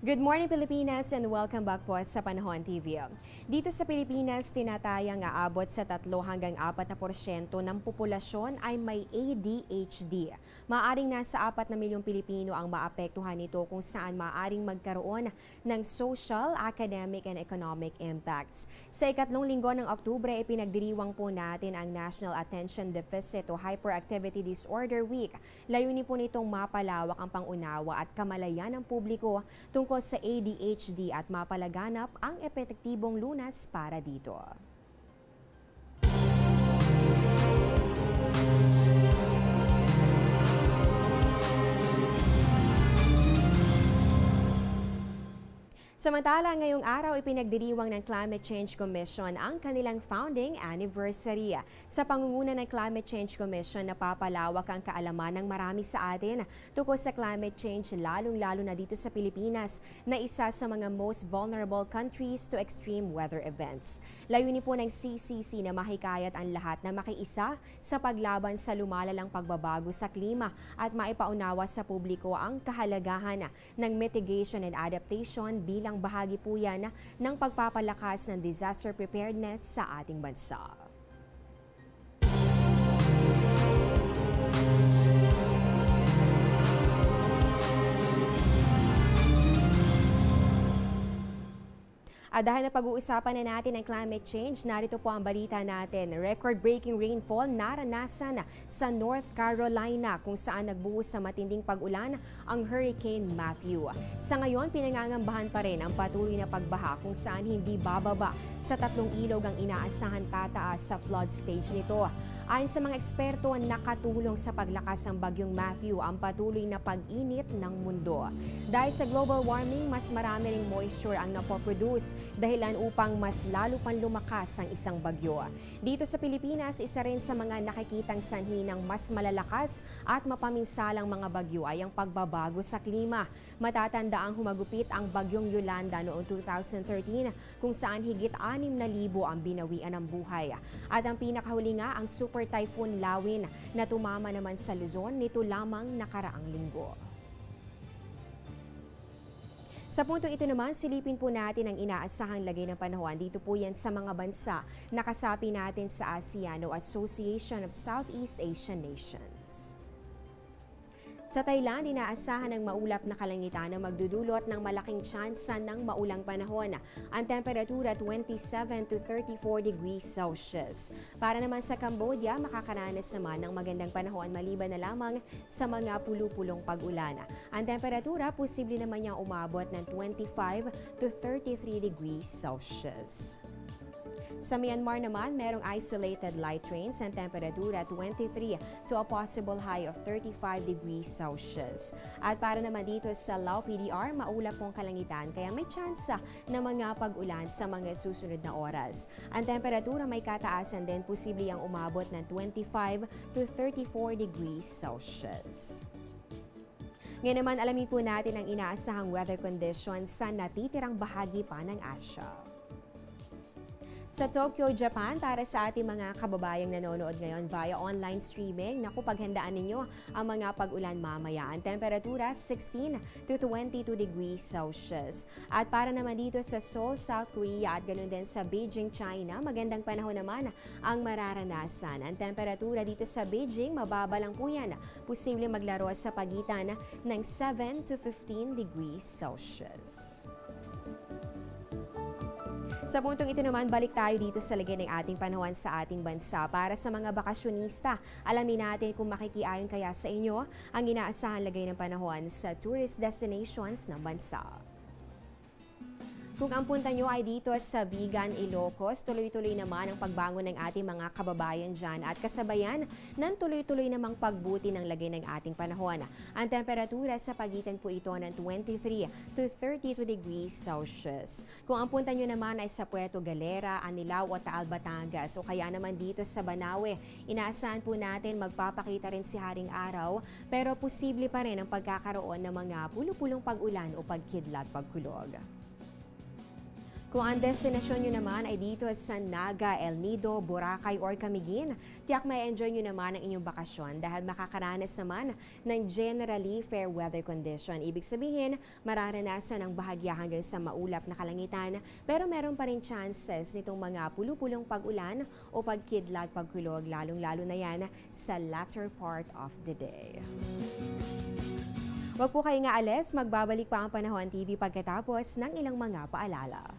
Good morning Pilipinas and welcome back po sa Panahon TV. Dito sa Pilipinas, tinatayang aabot sa 3 hanggang 4% ng populasyon ay may ADHD. Maaring nasa 4 na milyong Pilipino ang maapektuhan nito kung saan maaring magkaroon ng social, academic and economic impacts. Sa ikatlong linggo ng Oktubre, ipinagdiriwang po natin ang National Attention Deficit o Hyperactivity Disorder Week. Layunin po nitong mapalawak ang pangunawa at kamalayan ng publiko tungkol sa ADHD at mapalaganap ang epektibong lunas para dito. Samantala, ngayong araw ipinagdiriwang ng Climate Change Commission ang kanilang founding anniversary. Sa pangunguna ng Climate Change Commission, napapalawak ang kaalaman ng marami sa atin tungkol sa climate change, lalong-lalo na dito sa Pilipinas na isa sa mga most vulnerable countries to extreme weather events. Layunin po ng CCC na mahikayat ang lahat na makiisa sa paglaban sa lumalalang pagbabago sa klima at maipaunawa sa publiko ang kahalagahan ng mitigation and adaptation bilang bahagi po yan ng pagpapalakas ng disaster preparedness sa ating bansa. At dahil na pag-uusapan na natin ang climate change, narito po ang balita natin. Record-breaking rainfall naranasan sa North Carolina kung saan nagbuhos sa matinding pag-ulan ang Hurricane Matthew. Sa ngayon, pinangangambahan pa rin ang patuloy na pagbaha kung saan hindi bababa sa 3 ilog ang inaasahan tataas sa flood stage nito. Ayon sa mga eksperto, nakatulong sa paglakas ng bagyong Matthew ang patuloy na pag-init ng mundo. Dahil sa global warming, mas marami ring moisture ang napoproduce dahilan upang mas lalo pang lumakas ang isang bagyo. Dito sa Pilipinas, isa rin sa mga nakikitang sanhi ng mas malalakas at mapaminsalang mga bagyo ay ang pagbabago sa klima. Matatanda ang humagupit ang bagyong Yolanda noong 2013 kung saan higit 6,000 ang binawian ng buhay. At ang pinakahuli nga ang Super Typhoon Lawin na tumama naman sa Luzon nito lamang nakaraang linggo. Sa puntong ito naman, silipin po natin ang inaasahang lagay ng panahon. Dito po yan sa mga bansa na kasapi natin sa ASEAN o Association of Southeast Asian Nations. Sa Thailand, inaasahan ng maulap na kalangitan na magdudulot ng malaking tsansa ng maulang panahon. Ang temperatura 27 to 34 degrees Celsius. Para naman sa Cambodia, makakaranas naman ng magandang panahon maliban na lamang sa mga pulupulong pag-ulan. Ang temperatura posible naman niyang umabot ng 25 to 33 degrees Celsius. Sa Myanmar naman, merong isolated light rains and temperatura 23 to a possible high of 35 degrees Celsius. At para naman dito sa Lao PDR, maulap pong kalangitan kaya may tsansa na mga pag-ulan sa mga susunod na oras. Ang temperatura may kataasan din, posible ang umabot ng 25 to 34 degrees Celsius. Ngayon naman, alamin po natin ang inaasahang weather conditions sa natitirang bahagi pa ng Asia. Sa Tokyo, Japan, para sa ating mga kababayang nanonood ngayon via online streaming, naku, paghandaan ninyo ang mga pag-ulan mamaya. Ang temperatura 16 to 22 degrees Celsius. At para naman dito sa Seoul, South Korea at ganoon din sa Beijing, China, magandang panahon naman ang mararanasan. Ang temperatura dito sa Beijing, mababa lang po yan. Posible maglaro sa pagitan ng 7 to 15 degrees Celsius. Sa puntong ito naman, balik tayo dito sa lagay ng ating panahon sa ating bansa. Para sa mga bakasyonista, alamin natin kung makikiayon kaya sa inyo ang inaasahan lagay ng panahon sa tourist destinations ng bansa. Kung ang punta nyo ay dito sa Vigan, Ilocos, tuloy-tuloy naman ang pagbangon ng ating mga kababayan dyan at kasabayan ng tuloy-tuloy namang pagbuti ng lagay ng ating panahon. Ang temperatura sa pagitan po ito ng 23 to 32 degrees Celsius. Kung ang punta nyo naman ay sa Puerto Galera, Anilao o Taal, Batangas o kaya naman dito sa Banawe, inaasahan po natin magpapakita rin si Haring Araw pero posible pa rin ang pagkakaroon ng mga pulupulong pag-ulan o pagkidlat pagkulog. Kung ang destinasyon nyo naman ay dito sa Naga, El Nido, Boracay or Camiguin, tiyak may enjoy nyo naman ang inyong bakasyon dahil makakaranas naman ng generally fair weather condition. Ibig sabihin, mararanasan ang bahagya hanggang sa maulap na kalangitan pero meron pa rin chances nitong mga pulu-pulong pag-ulan o pagkidlat, pagkulog, lalong-lalo na yan sa latter part of the day. Huwag po kayo nga alis, magbabalik pa ang Panahon TV pagkatapos ng ilang mga paalala.